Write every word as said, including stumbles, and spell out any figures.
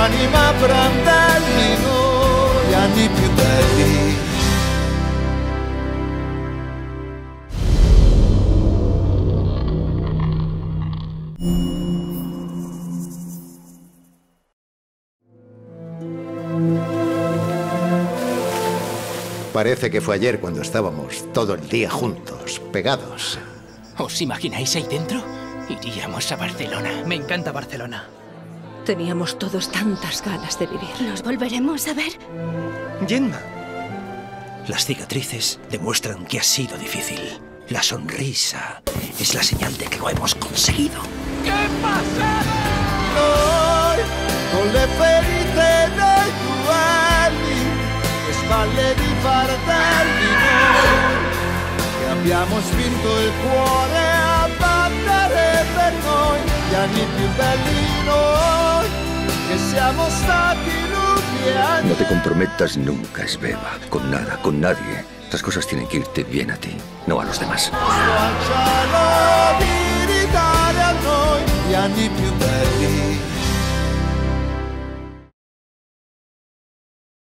l'anima brandelli noi, gli anni più belli. Parece que fue ayer cuando estábamos todo el día juntos, pegados. ¿Os imagináis ahí dentro? Iríamos a Barcelona. Me encanta Barcelona. Teníamos todos tantas ganas de vivir. ¿Nos volveremos a ver? Gemma, las cicatrices demuestran que ha sido difícil. La sonrisa es la señal de que lo hemos conseguido. ¿Qué pasa? Noi, con le ferite dei duelli, le spalle di fardelli noi, che abbiamo spinto il cuore a battere per noi, gli anni più belli noi, che siamo stati lunghi anni. No te comprometas nunca, Sveva, con nada, con nadie. Estas cosas tienen que irte bien a ti, no a los demás. Sto al cielo di ridare a noi gli anni più belli.